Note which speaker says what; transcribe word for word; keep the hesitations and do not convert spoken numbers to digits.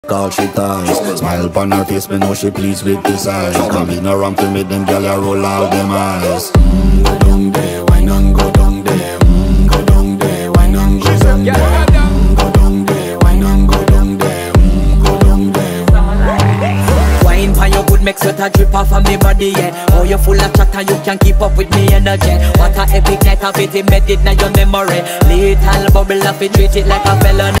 Speaker 1: Call she ties. Smile upon her face, me know she pleased with this eyes. Come in around to me, them gyal a roll out them eyes. Mm, go down there, why not go down there? Mm, go down there, why not go down there? Mm, go down there, why not go down there? Mm, go down there.
Speaker 2: Wine pan your good, make sweat a drip off of me body, yeah. Oh, you full of chatter, you can keep up with me energy. What a epic night of it, embedded in your memory. Little bubble of it, treat it like a felony.